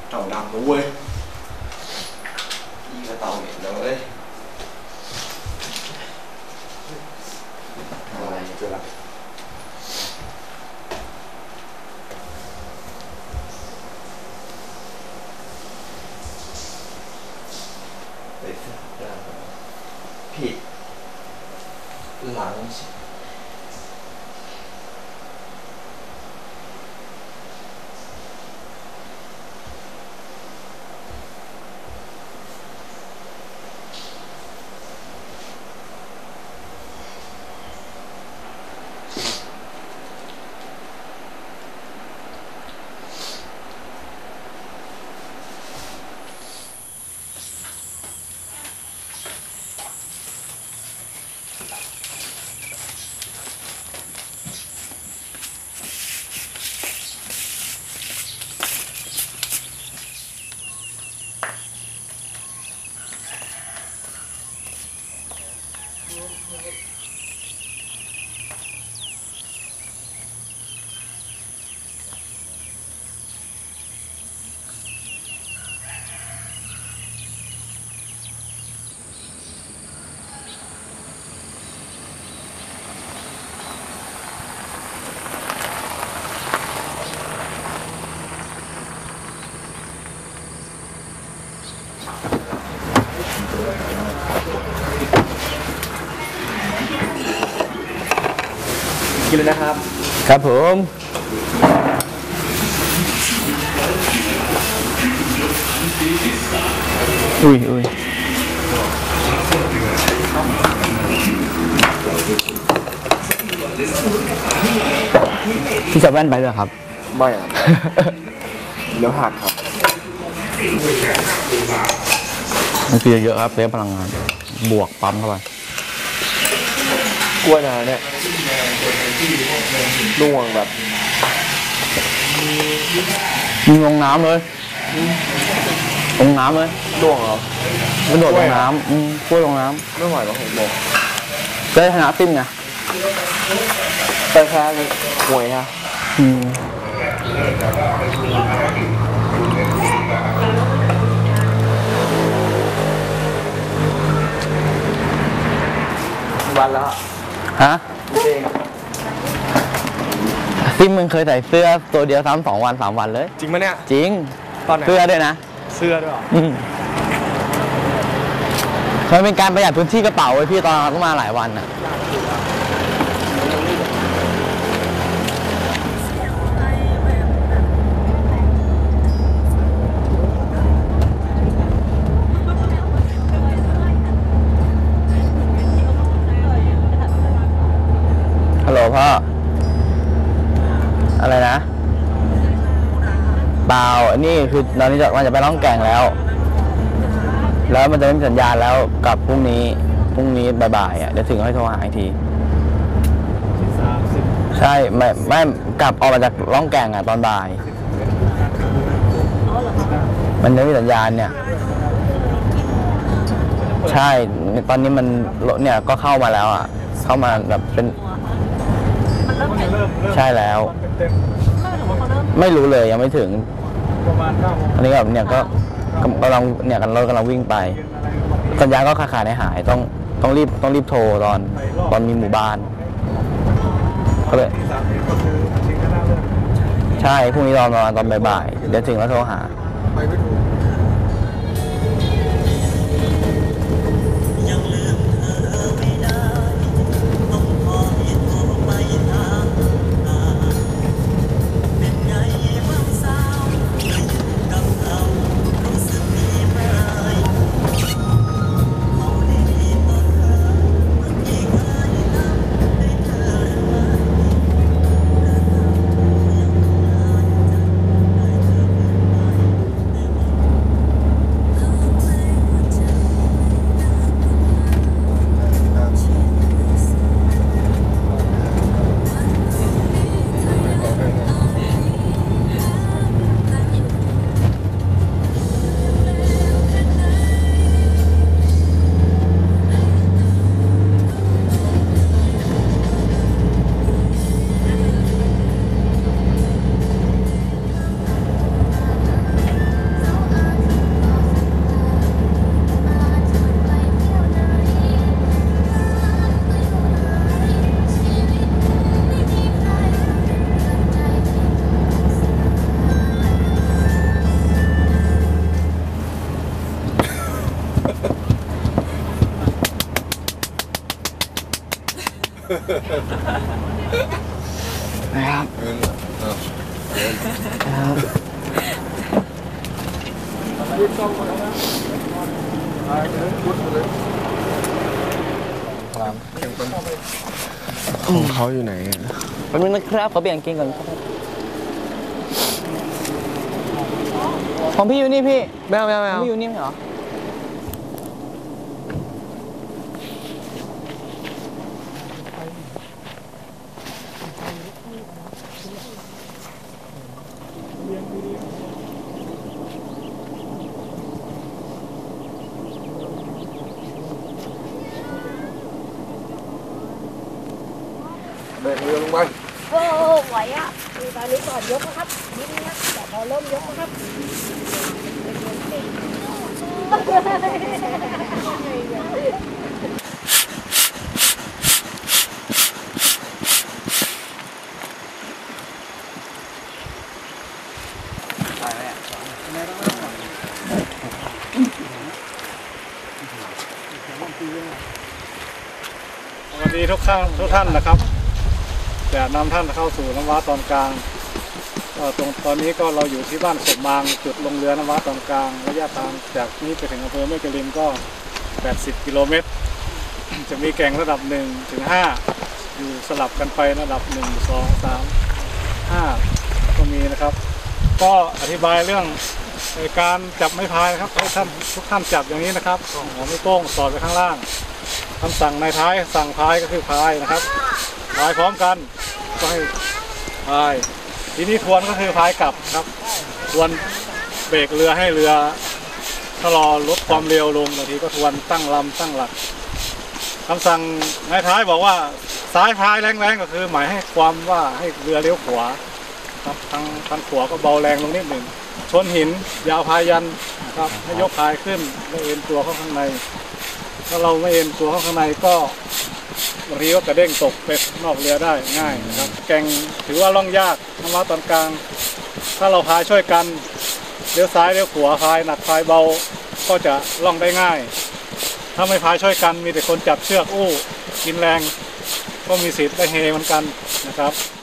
เต่าดำนะเว้ยพี่ก็เต่าเหม็นนะเว้ยอะไรเจอละผิดหลังกินเลยนะครับครับผมอุ้ยพี่จะแว่นไปเลยครับไม่ครับ เดี๋ยวหักครับมันคือเยอะครับเซฟพลังงานบวกปั๊มเข้าไปกล้วยนาเนี่ยน่วงแบบมีลงน้ำเลยลงน้ำเลยน่วงเหรอไม่โดดลงน้ำกล้วยลงน้ำไม่ไหวหรอกผมบอกก็ชนะติ้มไงไปแค่หวยฮะวันแล้วฮะซิมมึงเคยใส่เสื้อตัวเดียวซ้ำ2 วัน 3 วันเลยจริงไหมเนี่ยจริงตอนไหนเสื้อด้วยนะเสื้อด้วยมันเป็นการประหยัดพื้นที่กระเป๋าไว้พี่ตอนเราต้องมาหลายวันอ่ะฮัลโหลพ่ออะไรนะเปล่านี่คือตอนนี้มันจะไปล่องแก่งแล้วมันจะไม่มีสัญญาณแล้วกับพรุ่งนี้บ่ายๆอ่ะเดี๋ยวถึงให้โทรหาอีกทีใช่ไม่กลับออกมาจากล่องแก่งอ่ะตอนบ่ายมันจะไม่มีสัญญาณเนี่ยใช่ตอนนี้มันรถเนี่ยก็เข้ามาแล้วอ่ะเข้ามาแบบเป็นใช่แล้วไม่รู้เลยยังไม่ถึงอันนี้แบบเนี่ยก็กำลังเนี่ยรถกำลังวิ่งไปสัญญาณก็ขาดหายต้องรีบโทรตอนมีหมู่บ้านก็เลยใช่พรุ่งนี้ตอนบ่ายๆเดี๋ยวถึงแล้วโทรหานะครับของเขาอยู่ไหนแป๊บนึงนะครับขอเปลี่ยนกางเกงก่อนของพี่อยู่นี่พี่ไม่เอาของพี่อยู่นี่เหรอเบรกเรือลงไปโอ้ไหวอ่ะดูตอนนี้ก่อนยกนะครับนิดนึงนะแต่พอเริ่มยกนะครับสวัสดีทุกท่านนะครับจะนำท่านเข้าสู่น้ำว้าตอนกลางตอนนี้ก็เราอยู่ที่บ้านศพมางจุดลงเรือน้ำว้าตอนกลางระยะทางจากนี้ไปถึงอำเภอแม่กลินก็80กิโลเมตรจะมีแก่งระดับ1 ถึง 5อยู่สลับกันไประดับ1 2 3 5ก็มีนะครับก็อธิบายเรื่องการจับไม้พายนะครับให้ทุกท่านจับอย่างนี้นะครับหัวไม่โป้งสอดไปข้างล่างคำสั่งในท้ายสั่งพายก็คือพายนะครับพายพร้อมกันก็ให้พายทีนี้ทวนก็คือพายกลับครับทวนเบรกเรือให้เรือชะลอลดความเร็วลงบางทีก็ทวนตั้งลำตั้งหลักคำสั่งในท้ายบอกว่าซ้ายพายแรงๆก็คือหมายให้ความว่าให้เรือเลี้ยวขวาครับทางขวาก็เบาแรงลงนิดหนึ่งชนหินยาวพายยันนะครับให้ยกพายขึ้นไม่เอ็นตัวเข้าข้างในถ้าเราไม่เอ็นตัวเข้าข้างในก็บางทีก็กระเด้งตกไปนอกเรือได้ง่ายนะครับแก่งถือว่าล่องยากน้ำว้าตอนกลางถ้าเราพายช่วยกันเลี้ยวซ้ายเลี้ยวขวาพายหนักพายเบาก็จะล่องได้ง่ายถ้าไม่พายช่วยกันมีแต่คนจับเชือกอู้กินแรงก็มีสิทธิ์ได้เฮเหมือนกันนะครับ